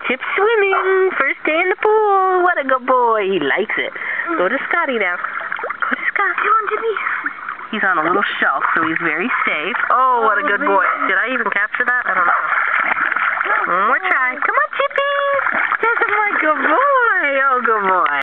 Chip's swimming. First day in the pool. What a good boy. He likes it. Go to Scotty now. Go to Scotty. Come on, Jimmy. He's on a little shelf, so he's very safe. Oh, what a good boy. Did I even capture that? I don't know.